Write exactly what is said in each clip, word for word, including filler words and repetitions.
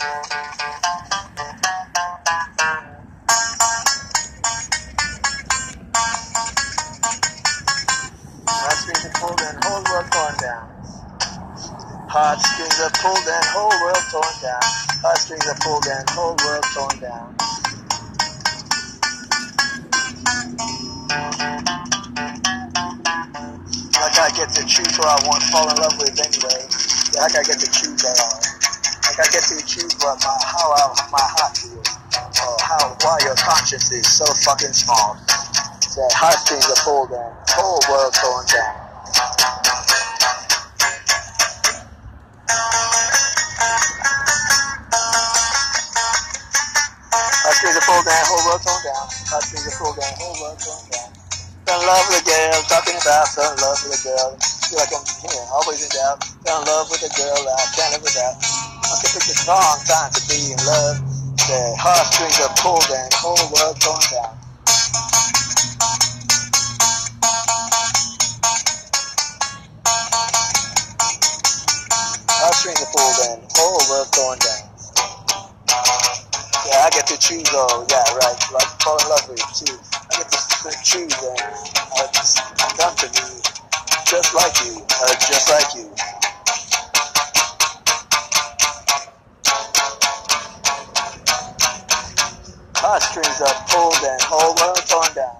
Heartstrings are pulled and whole world torn down. Heartstrings are pulled and whole world torn down. Heartstrings are pulled and whole world torn down. Like I get to choose who I want to fall in love with anyway. Yeah, like I get to choose that. Uh, like I get to choose what my how I, my heart feels. Or how why your conscience is so fucking small. That heartstrings are pulled and whole world torn down. Heartstrings are pulled down, whole world torn down. Heartstrings are pulled down, whole world torn down. Fell in love with a girl, talking about fell in love with a girl. Feel like I'm here, always in doubt. Fell in love with a girl I can't live without. Must have picked the wrong time to be in love. The heartstrings are pulled and whole world torn down. Heartstrings are pulled and whole world torn down. Yeah, I get to choose. Oh, yeah, right. Like fall in love with you, choose. I get to choose, and uh, just come to me, just like you, uh, just like you. Heartstrings are pulled and whole world torn down.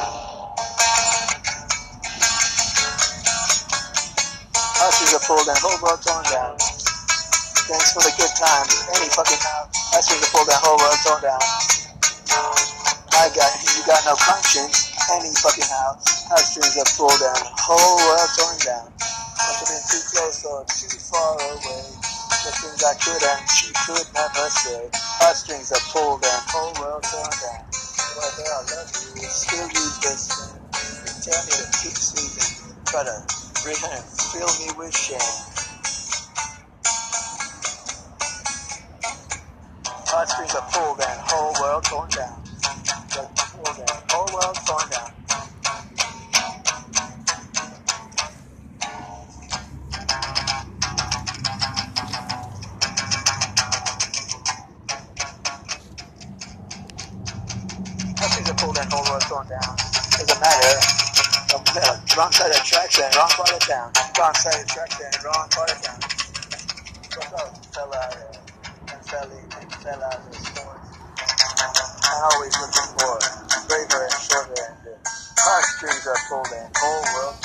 Heartstrings are pulled and whole world torn down. Thanks for the good times, any fucking time. Heartstrings are pulled and whole world torn down. I got, you got no conscience, any fucking how. Heartstrings are pulled and whole world torn down. Must have been too close or too far away. The things I could and she could never say. Heartstrings are pulled and whole world torn down. Whether I love you, still use this thing. You tell me to keep sleeping, try to pretend, fill me with shame. Heartstrings are pulled and whole world torn down. Pulled and whole world torn down. Heartstrings are pulled and whole world torn down. Doesn't matter. Wrong side of tracks and wrong part of town. Wrong side of tracks and wrong part of town. What's up, fella? And fella, and fella, and sport. I'm always looking for braver and shorter and heartstrings are pulled and whole world